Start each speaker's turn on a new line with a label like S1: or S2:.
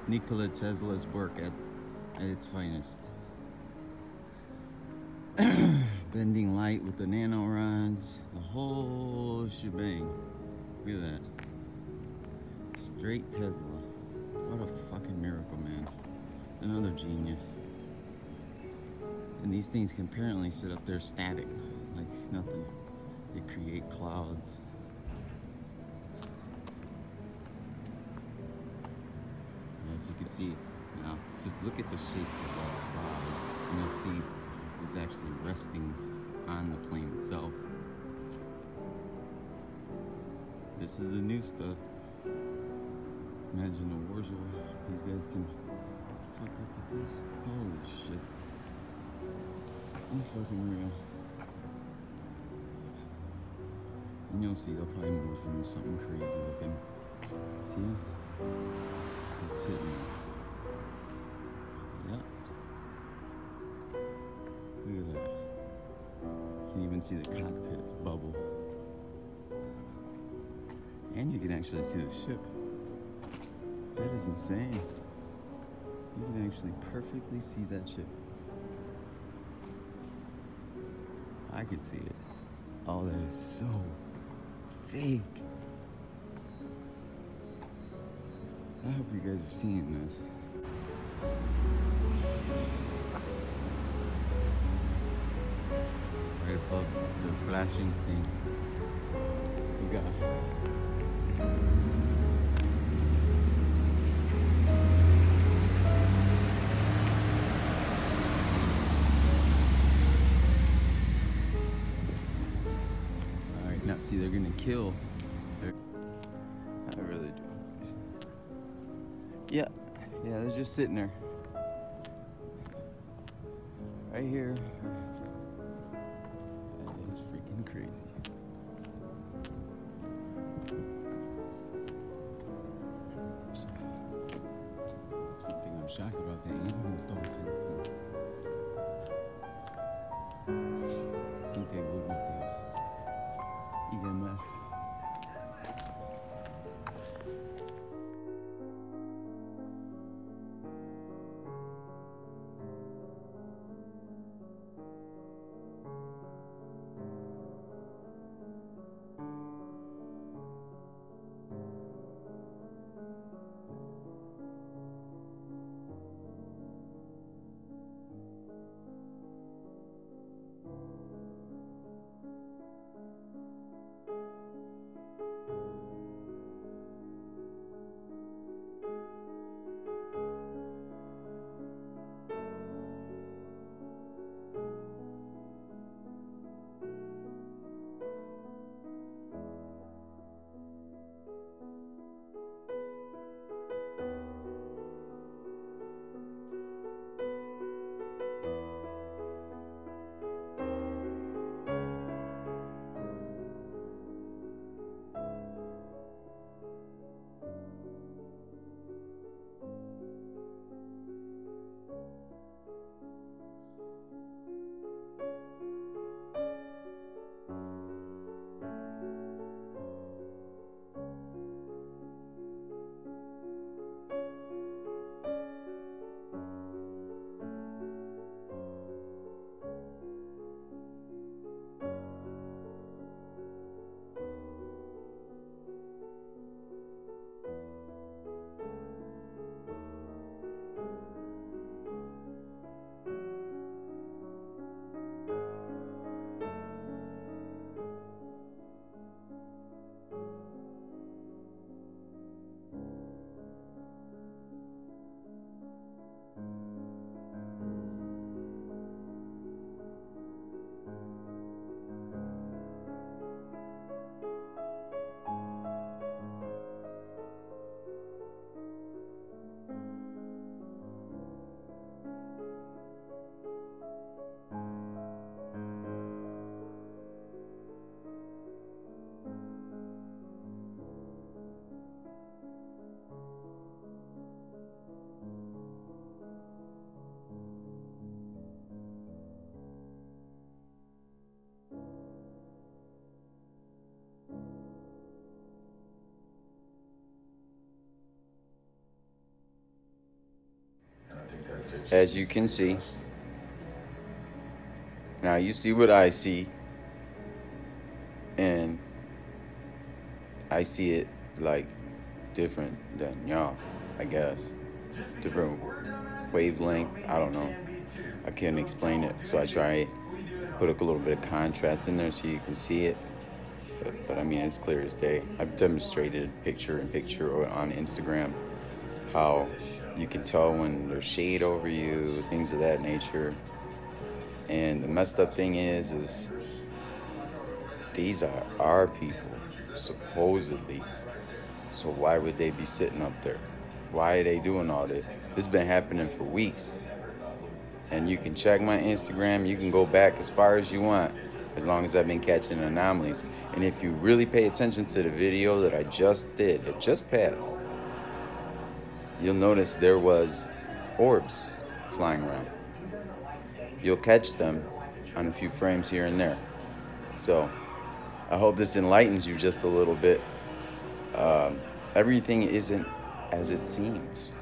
S1: Nikola Tesla's work at its finest. Bending light with the nanorods, the whole shebang. Look at that. Straight Tesla. What a fucking miracle, man. Another genius. And these things can apparently sit up there static, like nothing. They create clouds. And if you can see it, you know, just look at the shape of the cloud, and you'll see it's actually resting on the plane itself. This is the new stuff. Imagine a war zone. These guys can fuck up with this. Holy shit. I'm fucking real. And you'll see, they'll probably morph into something crazy looking. See? This is sitting there. Yep. Look at that. You can even see the cockpit bubble. And you can actually see the ship. That is insane. You can actually perfectly see that ship. I could see it. Oh, that is so fake. I hope you guys are seeing this. Right above the flashing thing, we got now see, they're gonna kill. I really do. Yeah, they're just sitting there. Right here. That is freaking crazy. That's one thing I'm shocked about, the animals don't sense it. I think they would with the EMF. as you can see. Now you see what I see, and I see it like different than y'all, I guess. Different wavelength, I don't know. I can't explain it, so I try put a little bit of contrast in there so you can see it. But I mean, it's clear as day. I've demonstrated picture in picture on Instagram how you can tell when there's shade over you, things of that nature. And the messed up thing is these are our people, supposedly. So why would they be sitting up there? Why are they doing all this? This has been happening for weeks. And you can check my Instagram. You can go back as far as you want, as long as I've been catching anomalies. And if you really pay attention to the video that I just did, it just passed, you'll notice there was orbs flying around. You'll catch them on a few frames here and there. So I hope this enlightens you just a little bit. Everything isn't as it seems.